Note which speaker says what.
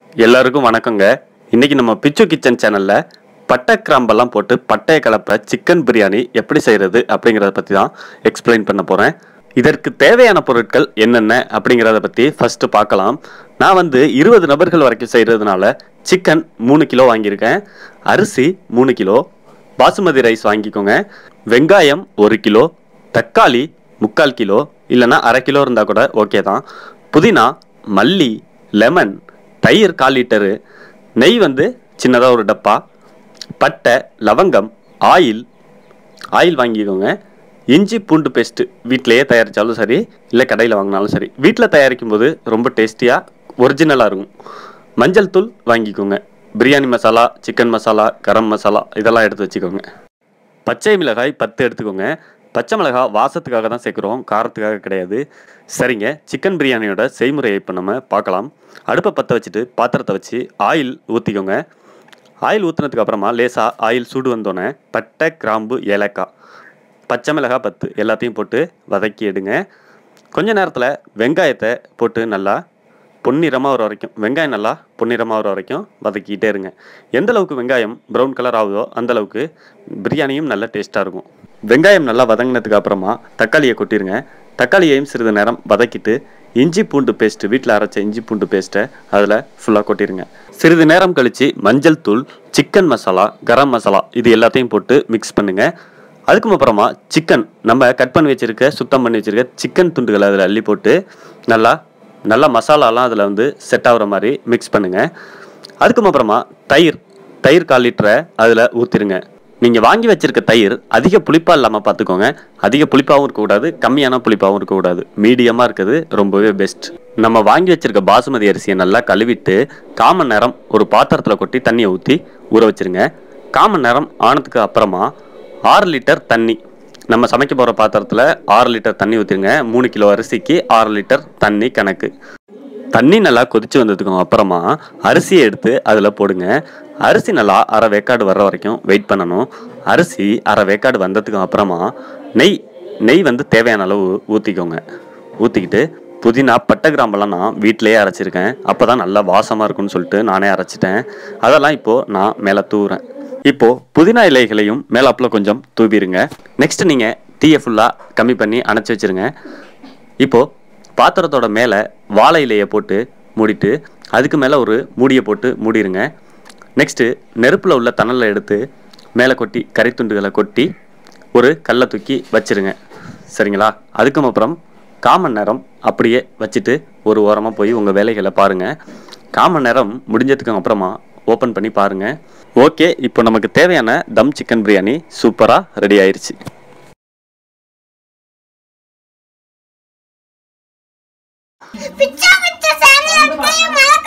Speaker 1: எல்லாருக்கும் வணக்கங்க. இன்னைக்கு நம்ம பிச்சு கிச்சன் சேனல்ல பட்டை கிராம்பெல்லாம் போட்டு பட்டைய கலப்ப சிக்கன் பிரியாணி எப்படி செய்யறது அப்படிங்கிறத பற்றி தான் எக்ஸ்பிளைன் பண்ண போகிறேன். இதற்கு தேவையான பொருட்கள் என்னென்ன அப்படிங்கிறத பற்றி ஃபர்ஸ்ட் பார்க்கலாம். நான் 20 நபர்கள் வரைக்கும் செய்கிறதுனால சிக்கன் 3 கிலோ வாங்கியிருக்கேன். அரிசி 3 கிலோ, பாசுமதி ரைஸ் வாங்கிக்கோங்க. வெங்காயம் 1 கிலோ, தக்காளி 3/4 கிலோ, இல்லைன்னா அரை கிலோ இருந்தால் கூட ஓகே தான். புதினா, மல்லி, லெமன், தயிர் 1/4 லிட்டரு, நெய் சின்னதாக ஒரு டப்பா, பட்டை, லவங்கம், ஆயில் வாங்கிக்கோங்க. இஞ்சி பூண்டு பேஸ்ட்டு வீட்டிலையே தயாரித்தாலும் சரி, இல்லை கடையில் வாங்கினாலும் சரி, வீட்டில் தயாரிக்கும் போது ரொம்ப டேஸ்டியாக ஒரிஜினலாக இருக்கும். மஞ்சள் தூள் வாங்கிக்கோங்க. பிரியாணி மசாலா, சிக்கன் மசாலா, கரம் மசாலா இதெல்லாம் எடுத்து வச்சுக்கோங்க. பச்சை மிளகாய் 10 எடுத்துக்கோங்க. பச்சை மிளகாய் வாசத்துக்காக தான் சேர்க்குறோம், காரத்துக்காக கிடையாது. சரிங்க, சிக்கன் பிரியாணியோட செய்முறையை இப்போ நம்ம பார்க்கலாம். அடுப்பை பற்ற வச்சுட்டு பாத்திரத்தை வச்சு ஆயில் ஊற்றிக்கோங்க. ஆயில் ஊற்றினதுக்கு அப்புறமா லேசாக ஆயில் சூடு வந்தோடனே பட்டை, கிராம்பு, ஏலக்காய், பச்சை மிளகாய் 10 எல்லாத்தையும் போட்டு வதக்கி எடுங்க. கொஞ்ச நேரத்தில் வெங்காயத்தை போட்டு நல்லா பொன்னிறமாக வர வரைக்கும், வெங்காயம் நல்லா பொன்னிறமாக வர வரைக்கும் வதக்கிக்கிட்டே இருங்க. எந்த அளவுக்கு வெங்காயம் ப்ரௌன் கலர் ஆகுதோ அந்தளவுக்கு பிரியாணியும் நல்லா டேஸ்ட்டாக இருக்கும். வெங்காயம் நல்லா வதங்கினதுக்கு அப்புறமா தக்காளியை கொட்டிடுங்க. தக்காளியையும் சிறிது நேரம் வதக்கிட்டு இஞ்சி பூண்டு பேஸ்ட்டு, வீட்டில் அரைச்ச இஞ்சி பூண்டு பேஸ்ட்டை அதில் ஃபுல்லாக கொட்டிடுங்க. சிறிது நேரம் கழித்து மஞ்சள் தூள், சிக்கன் மசாலா, கரம் மசாலா இது எல்லாத்தையும் போட்டு மிக்ஸ் பண்ணுங்கள். அதுக்கும் அப்புறமா சிக்கன் நம்ம கட் பண்ணி வச்சுருக்க, சுத்தம் பண்ணி வச்சுருக்க சிக்கன் துண்டுகளை அதில் அள்ளி போட்டு நல்லா மசாலாலாம் அதில் செட் ஆகிற மாதிரி மிக்ஸ் பண்ணுங்கள். அதுக்கும் அப்புறமா தயிர் 1/4 லிட்டரை அதில் ஊற்றிடுங்க. நீங்கள் வாங்கி வச்சுருக்க தயிர் அதிக புளிப்பாக இல்லாமல் பார்த்துக்கோங்க. அதிக புளிப்பாகவும் இருக்கக்கூடாது, கம்மியான புளிப்பாகவும் இருக்கக்கூடாது, மீடியமாக இருக்கிறது ரொம்பவே பெஸ்ட். நம்ம வாங்கி வச்சுருக்க பாசுமதி அரிசியை நல்லா கழுவிட்டு 1/4 மணி நேரம் ஒரு பாத்திரத்தில் கொட்டி தண்ணியை ஊற்றி ஊற வச்சுருங்க. 1/4 மணி நேரம் ஆனதுக்கு அப்புறமா 6 லிட்டர் தண்ணி, நம்ம சமைக்க போகிற பாத்திரத்தில் 6 லிட்டர் தண்ணி ஊற்றிருங்க. 3 கிலோ அரிசிக்கு 6 லிட்டர் தண்ணி கணக்கு. தண்ணி நல்லா கொதிச்சு வந்ததுக்கு அப்புறமா அரிசியை எடுத்து அதில் போடுங்க. அரிசி நல்லா அரை வேக்காடு வர்ற வரைக்கும் வெயிட் பண்ணணும். அரிசி அரை வேக்காடு வந்ததுக்கு அப்புறமா நெய் தேவையான அளவு ஊற்றிக்கோங்க. ஊற்றிக்கிட்டு புதினா, பட்டை, கிராம்பெல்லாம் நான் வீட்டிலையே அரைச்சிருக்கேன். அப்போ தான் நல்லா வாசமாக இருக்குன்னு சொல்லிட்டு நானே அரைச்சிட்டேன். அதெல்லாம் இப்போது நான் மேலே தூவுறேன். இப்போது புதினா இலைகளையும் மேலாப்பில் கொஞ்சம் தூவிடுங்க. நெக்ஸ்ட் நீங்கள் தீயை ஃபுல்லாக கம்மி பண்ணி அணைச்சி வச்சுருங்க. இப்போது பாத்திரத்தோட மேலே வாழை இலையை போட்டு மூடிட்டு அதுக்கு மேலே ஒரு மூடியை போட்டு மூடிடுங்க. நெக்ஸ்ட்டு நெருப்பில் உள்ள தணலை எடுத்து மேலே கொட்டி கறித்துண்டுகளை கொட்டி ஒரு கல்லை தூக்கி வச்சுருங்க. சரிங்களா? அதுக்கும் அப்புறம் 1/4 மணி நேரம் அப்படியே வச்சுட்டு ஒரு ஓரமாக போய் உங்கள் வேலைகளை பாருங்கள். 1/4 மணி நேரம் முடிஞ்சதுக்கு அப்புறமா ஓப்பன் பண்ணி பாருங்கள். ஓகே, இப்போ நமக்கு தேவையான தம் சிக்கன் பிரியாணி சூப்பராக ரெடி ஆயிடுச்சு.
Speaker 2: பிச்சா பிச்சா சேனல்